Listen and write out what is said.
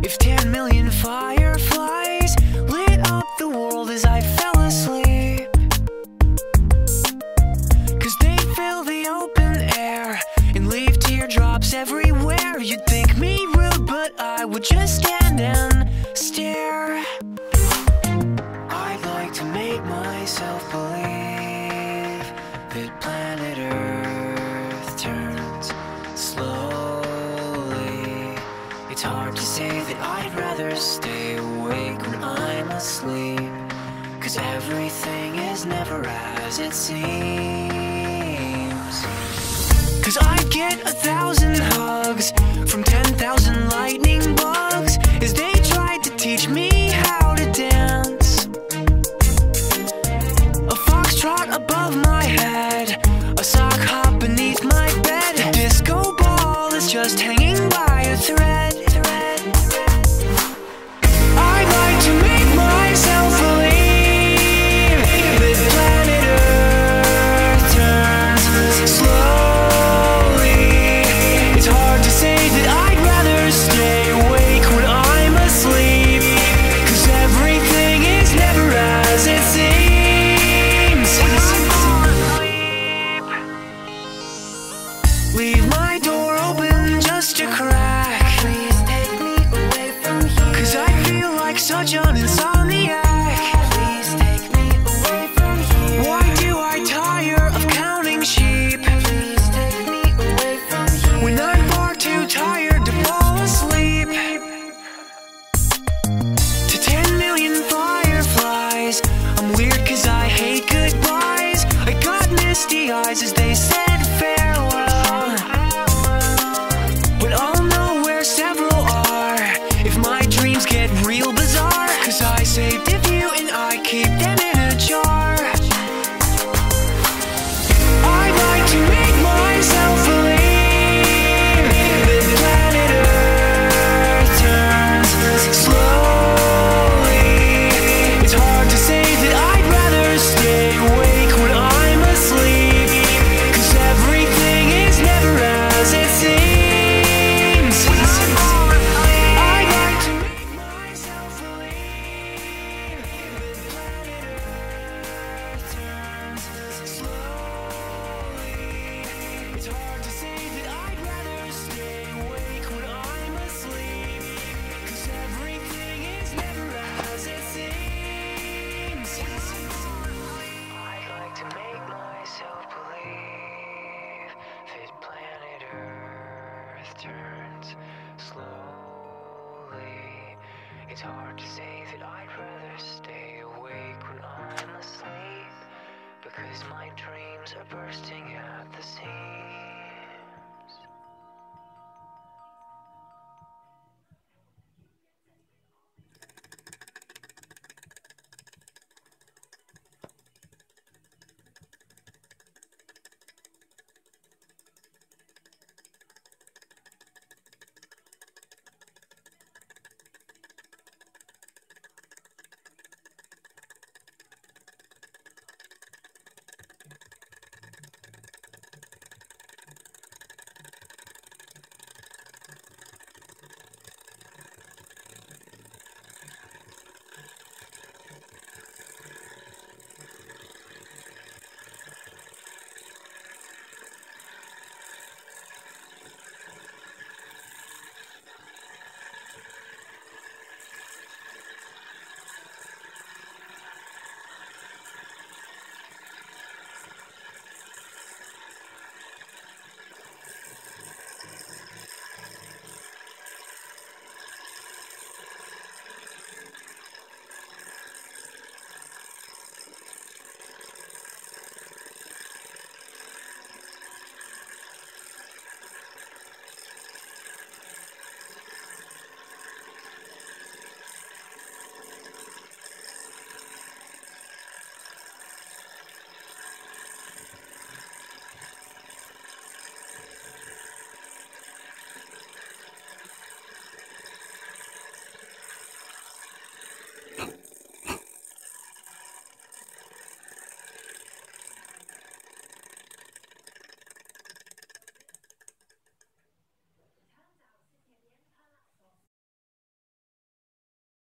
If 10 million fireflies lit up the world as I fell asleep, 'cause they fill the open air and leave teardrops everywhere, you'd think me rude, but I would just stand and stare. I'd like to make myself believe that planet Earth turns slowly. It's hard to say that I'd rather stay awake when I'm asleep, 'cause everything is never as it seems. 'Cause I'd get 1,000 hugs from 10,000 lightning bugs as they tried to teach me how to dance. A foxtrot above my head, a sock hop beneath my bed, a disco ball is just hanging by a thread. I'd like to make myself believe that planet Earth turns slowly. It's hard to say that I'd rather stay awake when I'm asleep, 'cause everything is never as it seems. Leave my door open just a crack. Please take me away from here, 'cause I feel like such an insomniac. Please take me away from here. Why do I tire of counting sheep? Please take me away from here, when I'm far too tired to fall asleep. To 10 million fireflies, I'm weird 'cause I hate goodbyes. I got misty eyes as they said farewell, but I'll know where several are if my dreams get real bizarre, 'cause I saved a few and I keep them in a jar. I'd like to make myself believe that planet Earth turns slowly. It's hard to say that I'd rather stay awake when I'm asleep, 'cause everything is never as it seems. I'd like to make myself believe that planet Earth turns slowly. It's hard to say that I'd rather stay awake when I'm asleep, 'cause everything is never as it seems. I'd like to make myself believe that planet Earth turns slowly. It's hard to say that I'd rather stay awake when I'm asleep, because my dreams are